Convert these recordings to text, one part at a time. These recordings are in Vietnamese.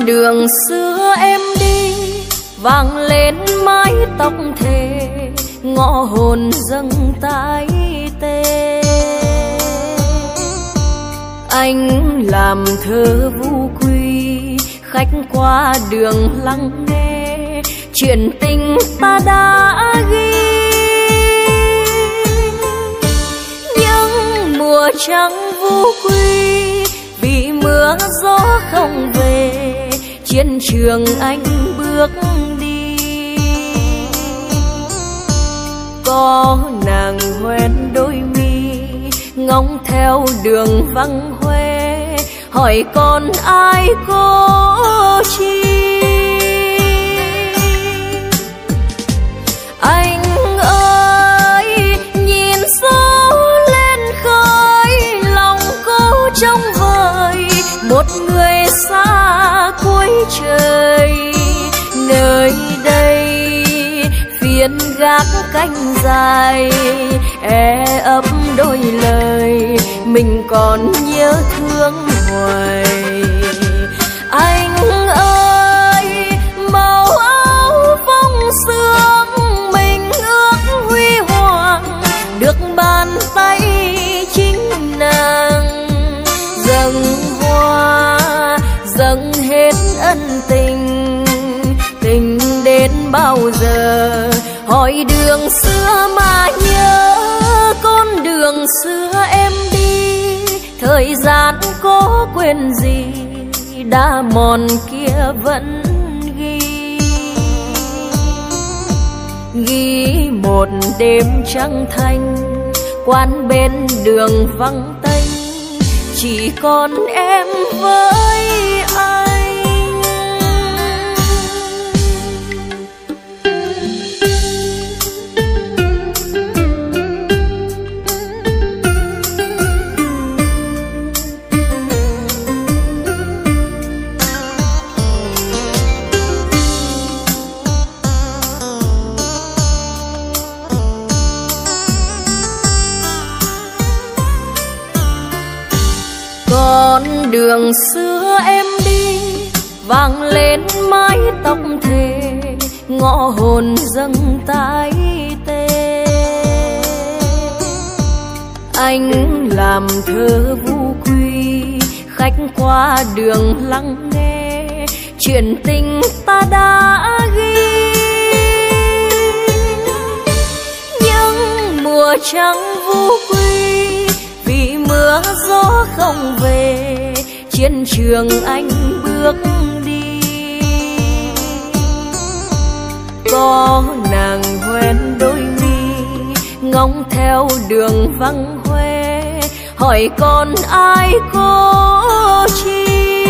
đường xưa em đi vang lên mái tóc thề, ngõ hồn dâng tái tê. Anh làm thơ vu quy, khách qua đường lắng nghe chuyện tình ta đã ghi. Nhưng mùa trăng vu quy vì mưa gió không về, chiến trường anh bước đi. Có nàng hoen đôi mi ngóng theo đường vắng hoe, hỏi con ai cô chi. Anh ơi nhìn gió lên khơi, lòng cô trông vời một người xa cuối trời. Nơi đây phiên gác cánh dài, e ấp đôi lời mình còn nhớ thương hoài. Anh ơi màu áo phong sương mình ước huy hoàng, được bàn tay chính nàng dâng hoa dâng hết ân tình. Tình đến bao giờ hỏi đường xưa mà nhớ, con đường xưa em đi thời gian có quên gì, đã mòn kia vẫn ghi. Ghi một đêm trăng thanh, quán bên đường vắng tênh, chỉ còn em với anh. Con đường xưa em đi vang lên mái tóc thề, ngõ hồn dâng tái tê. Anh làm thơ vu quy, khách qua đường lắng nghe chuyện tình ta đã ghi. Nhưng mùa trăng vu quy vì mưa gió không về, chiến trường anh bước đi. Có nàng hoen đôi mi ngóng theo đường vắng hoe, hỏi con ai cô chi.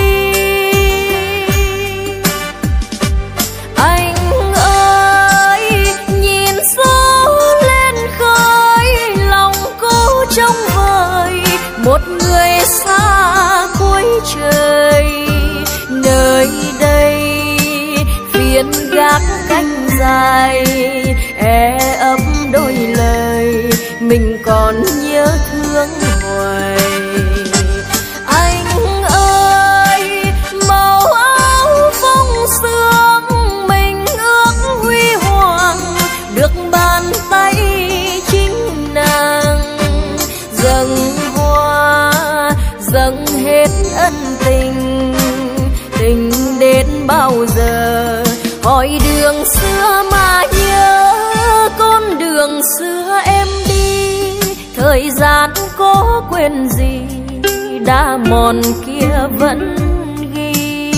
Anh ơi nhìn gió lên khơi, lòng cô trông vời một người xa cuối trời. Nơi đây phiên gác cánh dài, e ấp đôi lời mình còn nhớ thương hoài. Anh ơi màu áo phong sương mình ước huy hoàng, được bàn tay chính nàng dâng hoa dâng hết ân tình. Tình đến bao giờ hỏi đường xưa mà nhớ, con đường xưa em đi thời gian có quên gì, đã mòn kia vẫn ghi.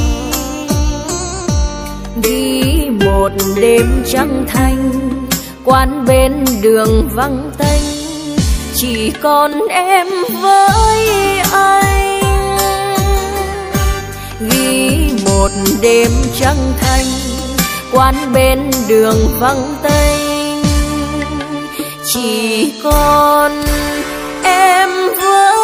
Ghi một đêm trăng thanh, quán bên đường vắng tênh, chỉ còn em với anh. Ghi một đêm trăng thanh, quán bên đường vắng tênh, chỉ còn em với